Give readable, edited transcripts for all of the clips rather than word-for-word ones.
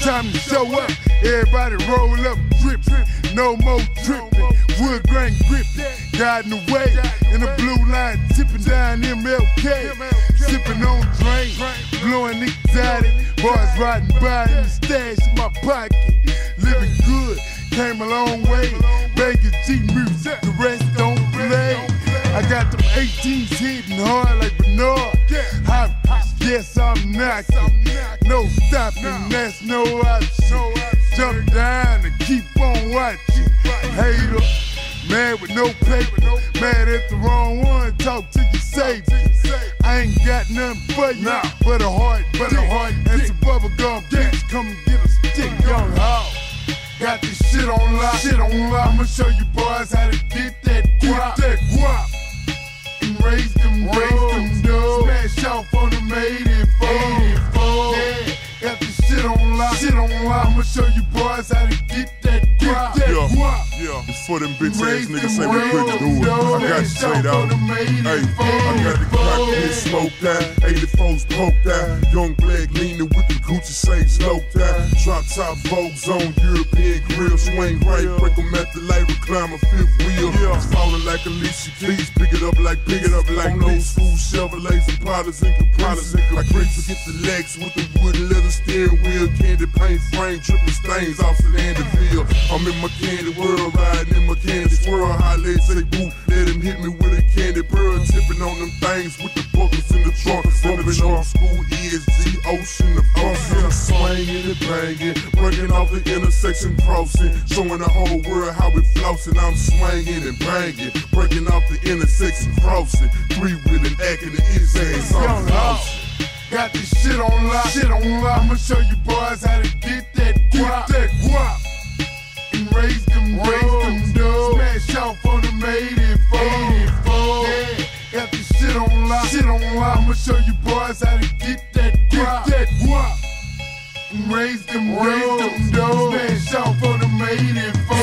time to show up. Everybody roll up, drip, no more dripping. Wood grain gripping, guiding the way in the blue line, tipping down MLK, sipping on drink, blowing exotic. Boys riding by in the stash in my pocket, living good, came a long way. Banging G music, the rest don't play. I got them 18s hitting hard like Bernard. Yes, I'm knocking, no stopping, that's no option. Jump down and keep on watching. Hater, mad with no paper, mad at the wrong one, talk to you safe. I ain't got nothing for you, but a heart, and some bubble gum. Bitch, come and get a stick, young Hogg. Got this shit on lock, I'ma show you boys how to get that guap. And raise them dough, smash off on them 84. Yeah, got this shit on lock, I'ma show you boys how to get that guap. Yeah, it's for them bitch ass niggas say we couldn't do it. I got you straight out. Hey, I got the crack hit smoked out, 84's poked out. Young black leaning with the Gucci shades loped out. Drop top Hoggz on European grill, swing right, break them at the light, recline my fifth wheel. It's falling like Alicia Keys, pick it up like on old school Chevrolets and Pradas and Capradas. I can't forget the legs with the wooden leather steering wheel, candy paint frame, dripping stains off the Anderville. I'm in my candy world, riding in my candy swirl. High legs say boo, let him hit me with a candy pearl, tipping on them things with the buckles in the trunk. Bumping old school ESG, ocean of function, swinging and banging, breaking off the intersection crossing, showing the whole world how we flossing. I'm swinging and banging, breaking off the intersection crossing, three-wheeling, acting the his ass on flossing. Got this shit on lock, I'ma show you boys how to get that guap. And raise them dough, smash off on them 84. Yeah, got this shit on lock, I'ma show you boys how to get that guap. And raise them dough, smash off on them 84.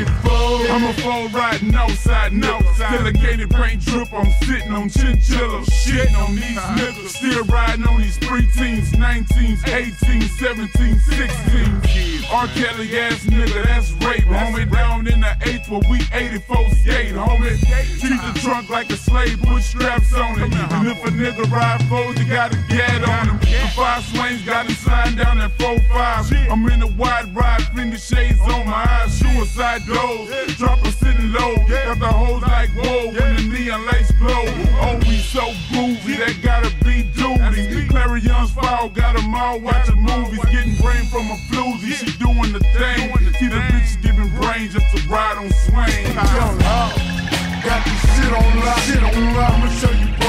I'm a phone riding outside, delegated brain drip, I'm sitting on chinchilla, shitting on these niggas, still riding on these preteens, 19s, 18s, 17s, 16s. R. Kelly ass nigga, that's rape, homie. Down in the 8th where we 84's gate, homie. Keep the trunk like a slave, put straps on it. And if a nigga ride foes, you gotta get on him. The 5 swings got him signed down at 4-5. I'm in a wide ride, fender shades on my eyes, suicide doors. Drop a sitting low, got the hoes like whoa when the neon lights glow. Oh, we so groovy, that gotta be duty. Clarion's foul, got them all watching movies, getting brain from a floozy. She doing the thing, see the bitch giving brain just to ride on swing. Young Hogg, got this shit on lock, I'ma show you